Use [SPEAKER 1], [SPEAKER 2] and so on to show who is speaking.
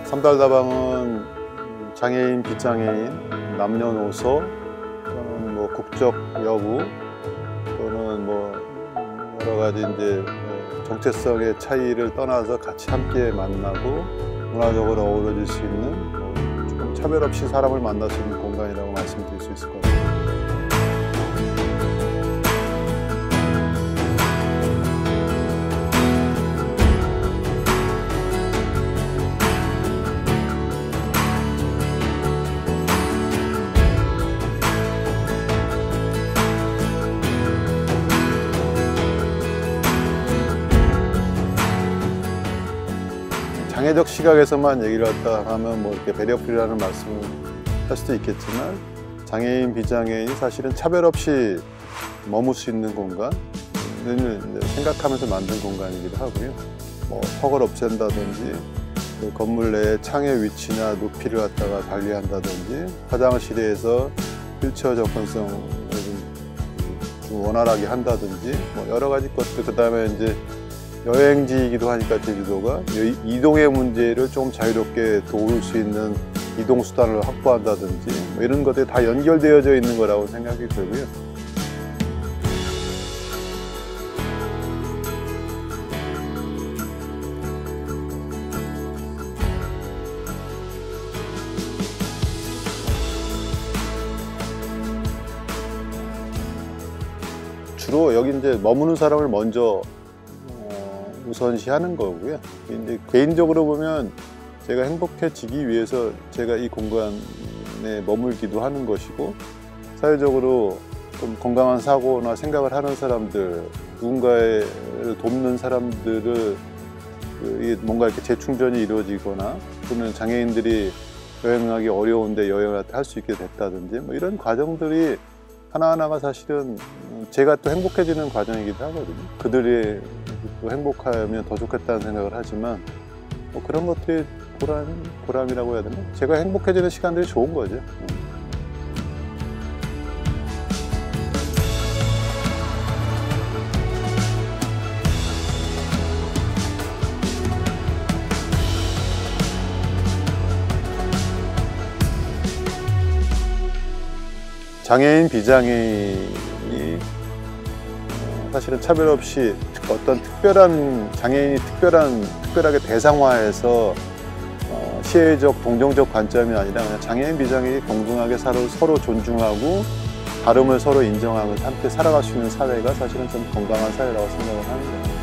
[SPEAKER 1] 삼달다방은 장애인, 비장애인, 남녀노소 또는 뭐 국적 여부 또는 뭐 여러 가지 이제 정체성의 차이를 떠나서 같이 함께 만나고 문화적으로 어우러질 수 있는 조금 차별 없이 사람을 만날 수 있는 공간이라고 말씀드릴 수 있을 것 같아요. 장애적 시각에서만 얘기를 했다 하면 뭐 이렇게 배려풀이라는 말씀을 할 수도 있겠지만 장애인, 비장애인이 사실은 차별 없이 머물 수 있는 공간을 생각하면서 만든 공간이기도 하고요. 뭐 턱을 없앤다든지 그 건물 내의 창의 위치나 높이를 갖다가 달리한다든지 화장실에서 휠체어 접근성을 좀 원활하게 한다든지 뭐 여러 가지 것들, 그 다음에 이제 여행지이기도 하니까 제주도가 이동의 문제를 좀 자유롭게 도울 수 있는 이동수단을 확보한다든지 뭐 이런 것들이 다 연결되어져 있는 거라고 생각이 들고요. 주로 여기 이제 머무는 사람을 먼저 우선시하는 거고요. 이제 개인적으로 보면 제가 행복해지기 위해서 제가 이 공간에 머물기도 하는 것이고, 사회적으로 좀 건강한 사고나 생각을 하는 사람들, 누군가를 돕는 사람들을 뭔가 이렇게 재충전이 이루어지거나 또는 장애인들이 여행하기 어려운데 여행을 할 수 있게 됐다든지 뭐 이런 과정들이 하나하나가 사실은 제가 또 행복해지는 과정이기도 하거든요. 그들이 또 행복하면 더 좋겠다는 생각을 하지만 뭐 그런 것들이 보람이라고 해야 되나? 제가 행복해지는 시간들이 좋은 거죠. 장애인, 비장애인이 사실은 차별 없이 어떤 특별한 장애인이 특별하게 대상화해서 시혜적, 동정적 관점이 아니라 그냥 장애인, 비장애인이 동등하게 서로 존중하고 다름을 서로 인정하면서 함께 살아갈 수 있는 사회가 사실은 좀 건강한 사회라고 생각을 하는 거예요.